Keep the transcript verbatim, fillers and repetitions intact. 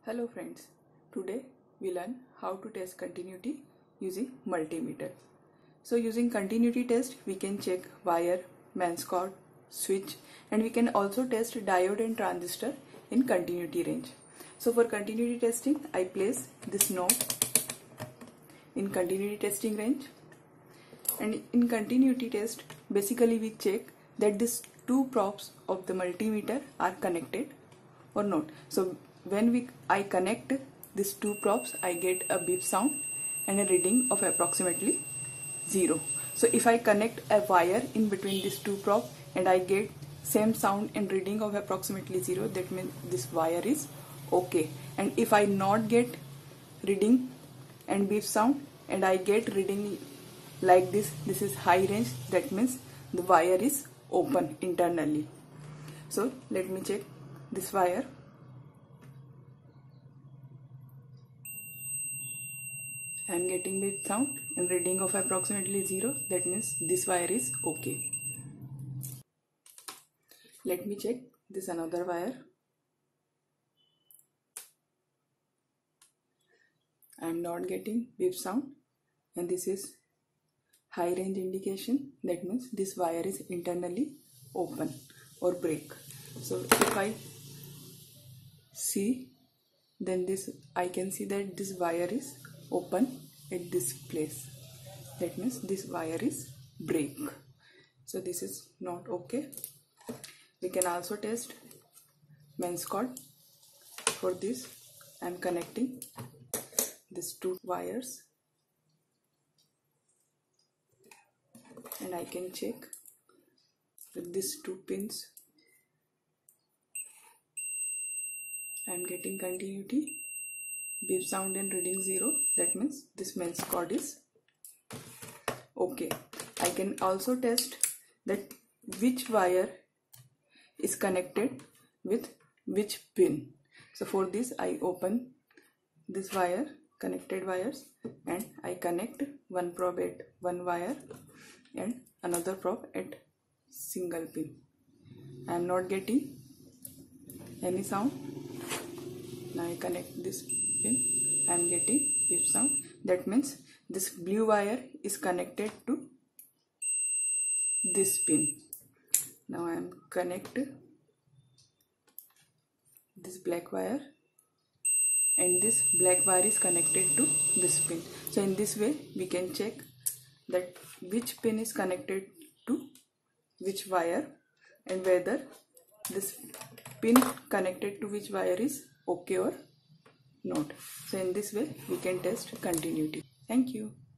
Hello friends, today we learn how to test continuity using multimeter. So using continuity test we can check wire, mains cord, switch, and we can also test diode and transistor in continuity range. So for continuity testing I place this knob in continuity testing range, and in continuity test basically we check that these two probes of the multimeter are connected or not. So when we I connect these two probes, I get a beep sound and a reading of approximately zero. So if I connect a wire in between these two probes and I get same sound and reading of approximately zero, that means this wire is okay. And if I not get reading and beep sound and I get reading like this, this is high range, that means the wire is open internally. So let me check this wire. I am getting beep sound and reading of approximately zero, that means this wire is okay. Let me check this another wire. I am not getting beep sound and this is high range indication, that means this wire is internally open or break. So if I see, then this I can see that this wire is open at this place, that means this wire is break. So this is not okay. We can also test mains cord. For this I am connecting these two wires and I can check with these two pins. I am getting continuity, beep sound and reading zero, that means this mains cord is okay. I can also test that which wire is connected with which pin. So for this I open this wire, connected wires, and I connect one probe at one wire and another probe at single pin. I am not getting any sound. Now I connect this pin, I am getting beep sound, that means this blue wire is connected to this pin. Now I am connect this black wire and this black wire is connected to this pin. So in this way we can check that which pin is connected to which wire and whether this pin connected to which wire is okay or not. So in this way we can test continuity. Thank you.